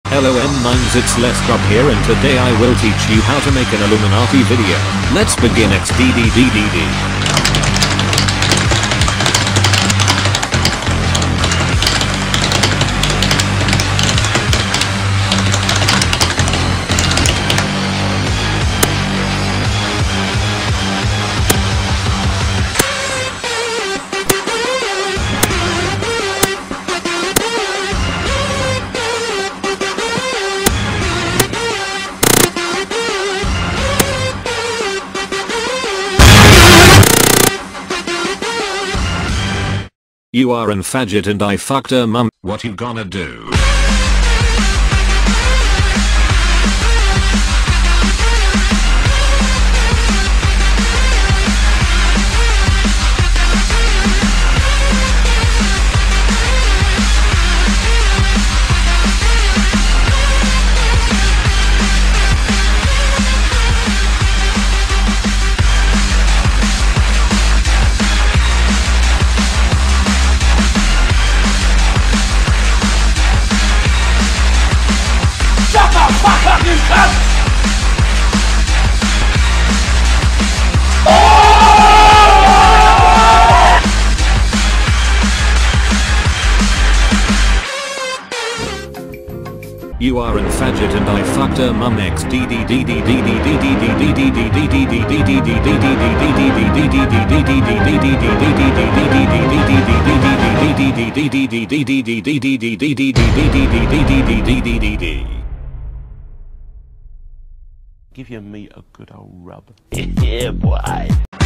Hello M9s, it's Lescrop here and today I will teach you how to make an Illuminati video. Let's begin XDDDDD. You are an faggot and I fucked her mum. What you gonna do? You are an faggot and I fucked her mum Give your meat a good old rub. Yeah, boy.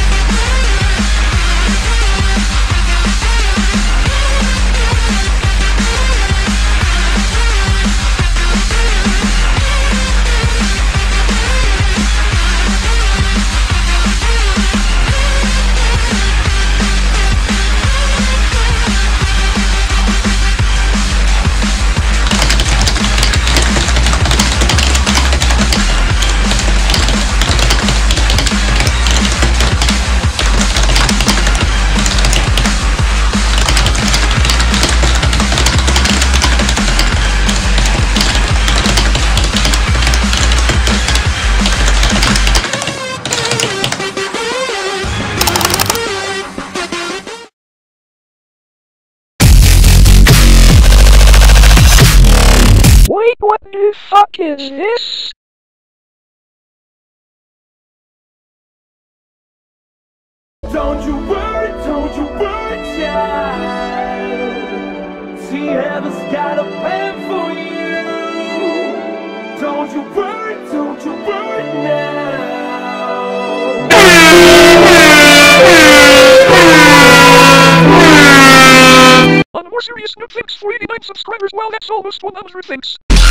Wait, what the fuck is this? Don't you worry, child. See, heaven's got a plan for you. Don't you worry now. On a more serious note, thanks for 89 subscribers. Wow, that's almost 100 thanks.